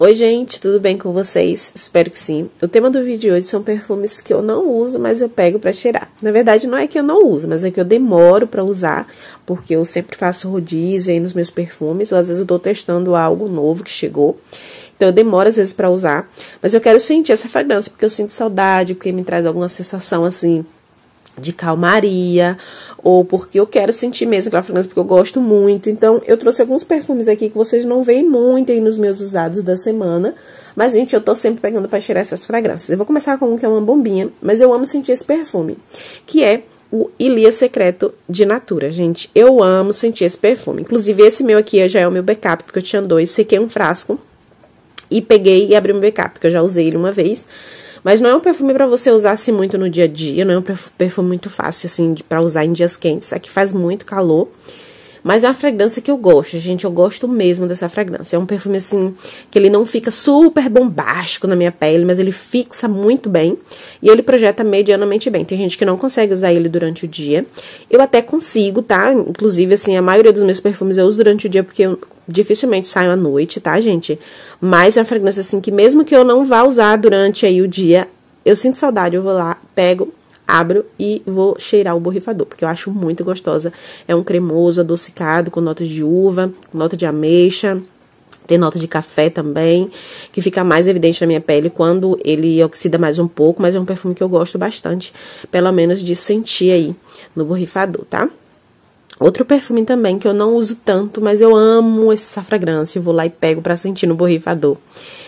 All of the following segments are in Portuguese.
Oi gente, tudo bem com vocês? Espero que sim. O tema do vídeo de hoje são perfumes que eu não uso, mas eu pego pra cheirar. Na verdade, não é que eu não uso, mas é que eu demoro pra usar, porque eu sempre faço rodízio aí nos meus perfumes, ou às vezes eu tô testando algo novo que chegou. Então, eu demoro às vezes pra usar, mas eu quero sentir essa fragrância, porque eu sinto saudade, porque me traz alguma sensação assim de calmaria, ou porque eu quero sentir mesmo aquela fragrância, porque eu gosto muito. Então, eu trouxe alguns perfumes aqui que vocês não veem muito aí nos meus usados da semana, mas, gente, eu tô sempre pegando pra cheirar essas fragrâncias. Eu vou começar com um que é uma bombinha, mas eu amo sentir esse perfume, que é o Ilia Secreto de Natura, gente. Eu amo sentir esse perfume. Inclusive, esse meu aqui já é o meu backup, porque eu tinha dois, sequei um frasco e peguei e abri um backup, porque eu já usei ele uma vez. Mas não é um perfume pra você usar assim muito no dia a dia, não é um perfume muito fácil assim pra usar em dias quentes. Aqui faz muito calor, mas é uma fragrância que eu gosto, gente, eu gosto mesmo dessa fragrância. É um perfume assim, que ele não fica super bombástico na minha pele, mas ele fixa muito bem e ele projeta medianamente bem. Tem gente que não consegue usar ele durante o dia, eu até consigo, tá? Inclusive, assim, a maioria dos meus perfumes eu uso durante o dia porque eu dificilmente saio à noite, tá, gente? Mas é uma fragrância, assim, que mesmo que eu não vá usar durante aí o dia, eu sinto saudade, eu vou lá, pego, abro e vou cheirar o borrifador, porque eu acho muito gostosa. É um cremoso, adocicado, com notas de uva, com nota de ameixa, tem nota de café também, que fica mais evidente na minha pele quando ele oxida mais um pouco, mas é um perfume que eu gosto bastante, pelo menos de sentir aí no borrifador, tá? Outro perfume também que eu não uso tanto, mas eu amo essa fragrância, eu vou lá e pego pra sentir no borrifador.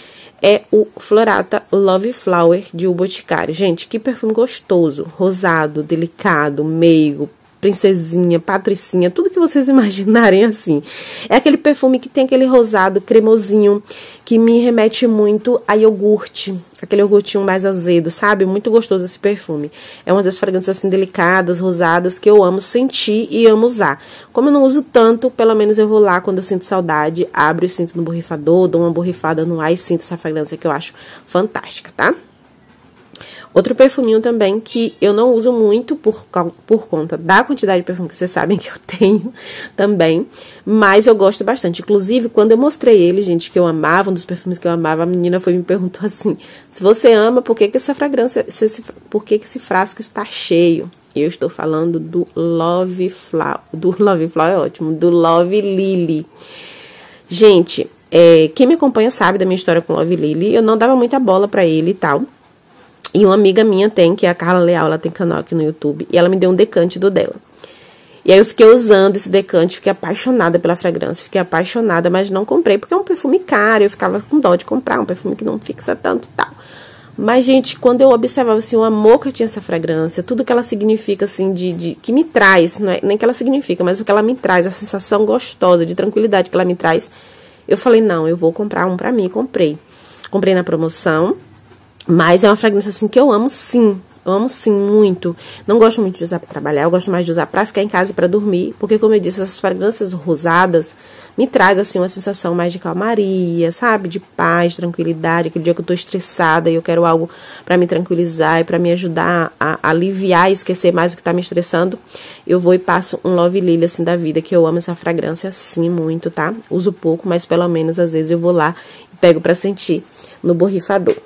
É o Florata Love Flower de O Boticário. Gente, que perfume gostoso, rosado, delicado, meigo, princesinha, patricinha, tudo que vocês imaginarem assim. É aquele perfume que tem aquele rosado cremosinho, que me remete muito a iogurte, aquele iogurtinho mais azedo, sabe? Muito gostoso esse perfume. É uma das fragrâncias assim delicadas, rosadas, que eu amo sentir e amo usar. Como eu não uso tanto, pelo menos eu vou lá quando eu sinto saudade, abro e sinto no borrifador, dou uma borrifada no ar e sinto essa fragrância que eu acho fantástica, tá? Outro perfuminho também que eu não uso muito por conta da quantidade de perfume que vocês sabem que eu tenho também, mas eu gosto bastante. Inclusive, quando eu mostrei ele, gente, que eu amava, um dos perfumes que eu amava, a menina foi e me perguntou assim, se você ama, por que que essa fragrância, por que que esse frasco está cheio? E eu estou falando do Love Flower é ótimo, do Love Lily. Gente, quem me acompanha sabe da minha história com Love Lily, eu não dava muita bola pra ele e tal. E uma amiga minha tem, que é a Carla Leal, ela tem canal aqui no YouTube, e ela me deu um decante do dela. E aí eu fiquei usando esse decante, fiquei apaixonada pela fragrância, fiquei apaixonada, mas não comprei, porque é um perfume caro, eu ficava com dó de comprar, um perfume que não fixa tanto e tal. Mas, gente, quando eu observava, assim, o amor que eu tinha essa fragrância, tudo que ela significa, assim, que me traz, não é nem que ela significa, mas o que ela me traz, a sensação gostosa, de tranquilidade que ela me traz, eu falei, não, eu vou comprar um pra mim, comprei. Comprei na promoção. Mas é uma fragrância, assim, que eu amo sim, muito. Não gosto muito de usar pra trabalhar, eu gosto mais de usar pra ficar em casa e pra dormir. Porque, como eu disse, essas fragrâncias rosadas me traz, assim, uma sensação mais de calmaria, sabe? De paz, tranquilidade. Aquele dia que eu tô estressada e eu quero algo pra me tranquilizar e pra me ajudar a aliviar e esquecer mais o que tá me estressando. Eu vou e passo um Love Lily, assim, da vida, que eu amo essa fragrância, assim, muito, tá? Uso pouco, mas pelo menos, às vezes, eu vou lá e pego pra sentir no borrifador.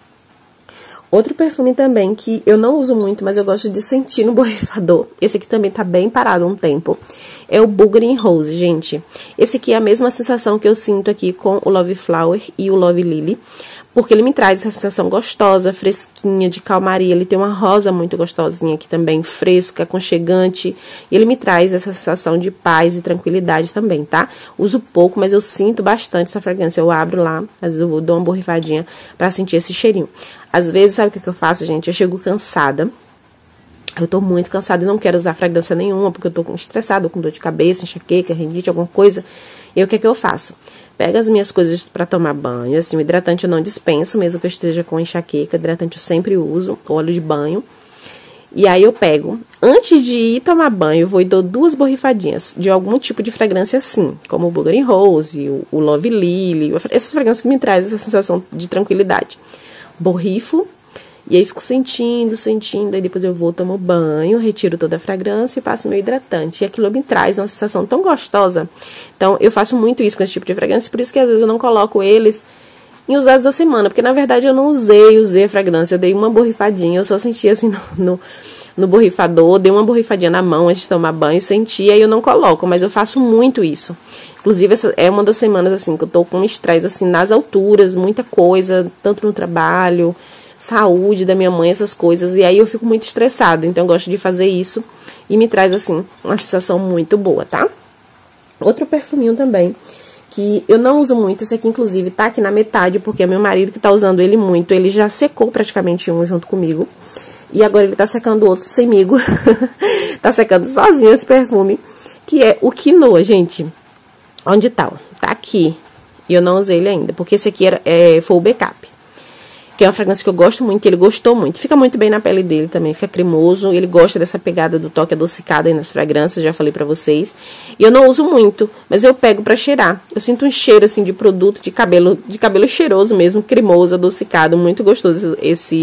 Outro perfume também que eu não uso muito, mas eu gosto de sentir no borrifador. Esse aqui também tá bem parado há um tempo. É o Bulgari Rose, gente. Esse aqui é a mesma sensação que eu sinto aqui com o Love Flower e o Love Lily. Porque ele me traz essa sensação gostosa, fresquinha, de calmaria. Ele tem uma rosa muito gostosinha aqui também, fresca, aconchegante. E ele me traz essa sensação de paz e tranquilidade também, tá? Uso pouco, mas eu sinto bastante essa fragrância. Eu abro lá, às vezes eu dou uma borrifadinha pra sentir esse cheirinho. Às vezes, sabe o que eu faço, gente? Eu chego cansada. Eu tô muito cansada e não quero usar fragrância nenhuma, porque eu tô estressada, com dor de cabeça, enxaqueca, rinite, alguma coisa. E o que é que eu faço? Pego as minhas coisas pra tomar banho, assim, o hidratante eu não dispenso, mesmo que eu esteja com enxaqueca, hidratante eu sempre uso, óleo de banho. E aí eu pego, antes de ir tomar banho, eu vou e dou 2 borrifadinhas de algum tipo de fragrância assim, como o Bulgari Rose, o Love Lily, essas fragrâncias que me trazem essa sensação de tranquilidade. Borrifo, e aí fico sentindo, aí depois eu vou, tomo banho, retiro toda a fragrância e passo meu hidratante. E aquilo me traz uma sensação tão gostosa. Então, eu faço muito isso com esse tipo de fragrância, por isso que às vezes eu não coloco eles em usados da semana, porque na verdade eu não usei a fragrância, eu dei uma borrifadinha, eu só senti assim no borrifador, dei uma borrifadinha na mão antes de tomar banho, senti, aí eu não coloco, mas eu faço muito isso. Inclusive, essa é uma das semanas, assim, que eu tô com estresse, assim, nas alturas, muita coisa, tanto no trabalho, saúde da minha mãe, essas coisas, e aí eu fico muito estressada, então eu gosto de fazer isso, e me traz, assim, uma sensação muito boa, tá? Outro perfuminho também, que eu não uso muito, esse aqui, inclusive, tá aqui na metade, porque é meu marido que tá usando ele muito, ele já secou praticamente um junto comigo, e agora ele tá secando outro semigo, tá secando sozinho esse perfume, que é o Quinoa, gente. Onde tá? Tá aqui. E eu não usei ele ainda, porque esse aqui foi o Backup. Que é uma fragrância que eu gosto muito, ele gostou muito. Fica muito bem na pele dele também, fica cremoso. Ele gosta dessa pegada do toque adocicado aí nas fragrâncias, já falei pra vocês. E eu não uso muito, mas eu pego pra cheirar. Eu sinto um cheiro, assim, de produto de cabelo cheiroso mesmo, cremoso, adocicado, muito gostoso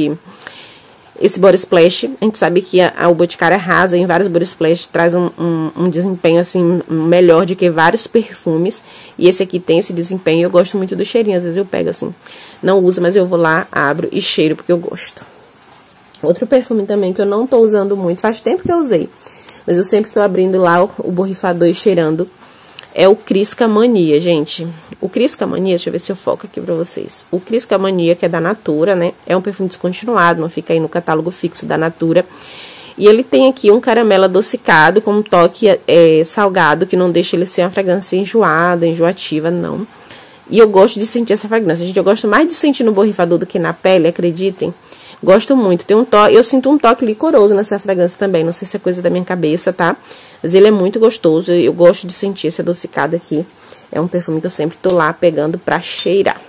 esse body splash. A gente sabe que o Boticário arrasa em vários body splash, traz um desempenho assim melhor do que vários perfumes, e esse aqui tem esse desempenho. Eu gosto muito do cheirinho, às vezes eu pego assim, não uso, mas eu vou lá, abro e cheiro porque eu gosto. Outro perfume também que eu não tô usando muito, faz tempo que eu usei, mas eu sempre tô abrindo lá o borrifador e cheirando, é o Crisca Mania, gente. O Crisca Mania, deixa eu ver se eu foco aqui pra vocês. O Crisca Mania, que é da Natura, né? É um perfume descontinuado, não fica aí no catálogo fixo da Natura. E ele tem aqui um caramelo adocicado com um toque salgado, que não deixa ele ser uma fragrância enjoada, enjoativa, não. E eu gosto de sentir essa fragrância, gente. Eu gosto mais de sentir no borrifador do que na pele, acreditem. Gosto muito. Tem um toque, eu sinto um toque licoroso nessa fragrância também. Não sei se é coisa da minha cabeça, tá? Mas ele é muito gostoso. Eu gosto de sentir esse adocicado aqui. É um perfume que eu sempre tô lá pegando pra cheirar.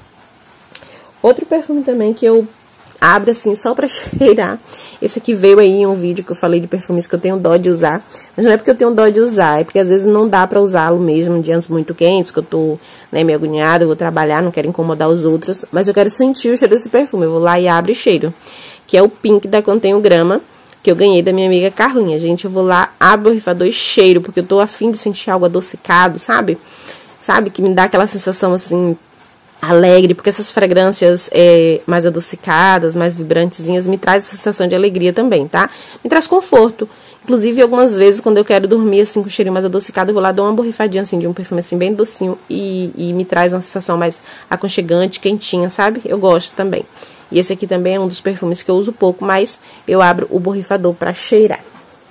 Outro perfume também que eu abro assim só pra cheirar. Esse aqui veio aí em um vídeo que eu falei de perfumes que eu tenho dó de usar. Mas não é porque eu tenho dó de usar, é porque às vezes não dá pra usá-lo mesmo em dias muito quentes, que eu tô, né, meio agoniada, eu vou trabalhar, não quero incomodar os outros. Mas eu quero sentir o cheiro desse perfume. Eu vou lá e abro e cheiro. Que é o Pink da Contém Grama, que eu ganhei da minha amiga Carlinha. Gente, eu vou lá, abro o borrifador e cheiro, porque eu tô afim de sentir algo adocicado, sabe? Sabe? Que me dá aquela sensação assim, alegre, porque essas fragrâncias mais adocicadas, mais vibrantezinhas, me traz essa sensação de alegria também, tá? Me traz conforto. Inclusive, algumas vezes, quando eu quero dormir, assim, com o cheirinho mais adocicado, eu vou lá, dou uma borrifadinha, assim, de um perfume, assim, bem docinho, e me traz uma sensação mais aconchegante, quentinha, sabe? Eu gosto também. E esse aqui também é um dos perfumes que eu uso pouco, mas eu abro o borrifador pra cheirar.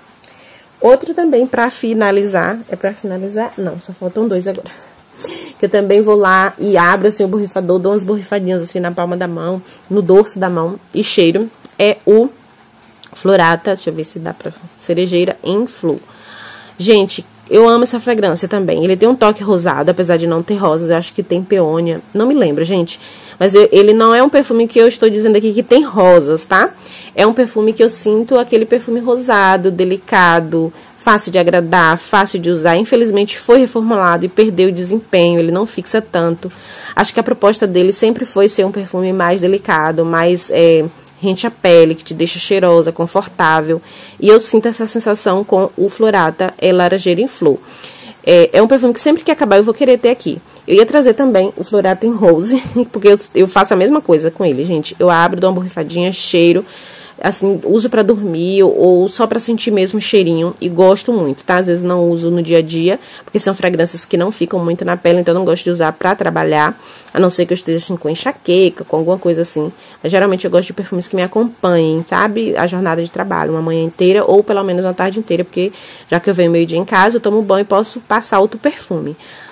Outro também pra finalizar, é pra finalizar? Não, só faltam dois agora. Que eu também vou lá e abro, assim, o borrifador, dou umas borrifadinhas, assim, na palma da mão, no dorso da mão, e cheiro. É o Florata, deixa eu ver se dá pra... Cerejeira em Flor. Gente, eu amo essa fragrância também. Ele tem um toque rosado, apesar de não ter rosas, eu acho que tem peônia, não me lembro, gente. Mas ele não é um perfume que eu estou dizendo aqui que tem rosas, tá? É um perfume que eu sinto aquele perfume rosado, delicado, fácil de agradar, fácil de usar. Infelizmente foi reformulado e perdeu o desempenho, ele não fixa tanto. Acho que a proposta dele sempre foi ser um perfume mais delicado, mais rente à pele, que te deixa cheirosa, confortável. E eu sinto essa sensação com o Florata Laranjeira em Flor. É um perfume que sempre que acabar eu vou querer ter aqui. Eu ia trazer também o Florata em Rose, porque eu faço a mesma coisa com ele, gente. Eu abro, dou uma borrifadinha, cheiro, assim, uso pra dormir ou só pra sentir mesmo o cheirinho, e gosto muito, tá? Às vezes não uso no dia a dia, porque são fragrâncias que não ficam muito na pele, então eu não gosto de usar pra trabalhar, a não ser que eu esteja assim, com enxaqueca, com alguma coisa assim. Mas geralmente eu gosto de perfumes que me acompanhem, sabe? A jornada de trabalho, uma manhã inteira ou pelo menos uma tarde inteira, porque já que eu venho meio-dia em casa, eu tomo banho e posso passar outro perfume.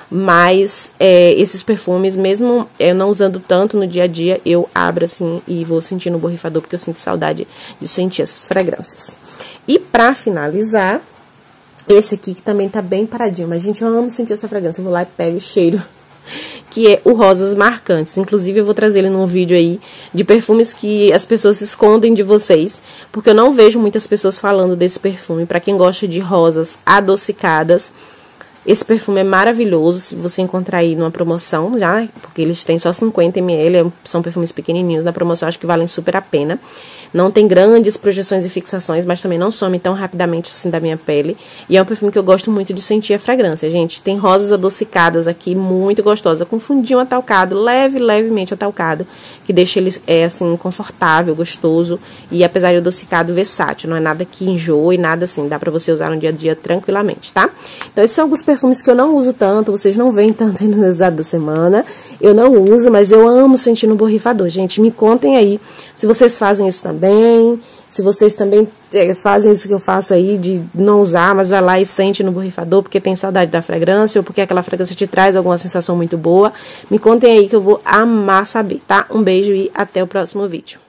Mas esses perfumes, mesmo eu não usando tanto no dia a dia, eu abro assim e vou sentir no borrifador, porque eu sinto saudade de sentir essas fragrâncias. E pra finalizar, esse aqui que também tá bem paradinho, mas gente, eu amo sentir essa fragrância. Eu vou lá e pego e cheiro, que é o Rosas Marcantes. Inclusive eu vou trazer ele num vídeo aí de perfumes que as pessoas escondem de vocês, porque eu não vejo muitas pessoas falando desse perfume. Pra quem gosta de rosas adocicadas, Esse perfume é maravilhoso, se você encontrar aí numa promoção já, porque eles têm só 50 ml, são perfumes pequenininhos, na promoção acho que valem super a pena. Não tem grandes projeções e fixações, mas também não some tão rapidamente assim da minha pele. E é um perfume que eu gosto muito de sentir a fragrância, gente. Tem rosas adocicadas aqui, muito gostosa, com fundinho atalcado, levemente atalcado, que deixa ele, assim, confortável, gostoso. E apesar de adocicado, versátil, não é nada que enjoe, nada assim, dá pra você usar no dia a dia tranquilamente, tá? Então esses são alguns perfumes que eu não uso tanto, vocês não veem tanto aí no meu usado da semana. Eu não uso, mas eu amo sentir no borrifador, gente. Me contem aí se vocês fazem isso também, se vocês também fazem isso que eu faço aí, de não usar, mas vai lá e sente no borrifador porque tem saudade da fragrância ou porque aquela fragrância te traz alguma sensação muito boa. Me contem aí que eu vou amar saber, tá? Um beijo e até o próximo vídeo.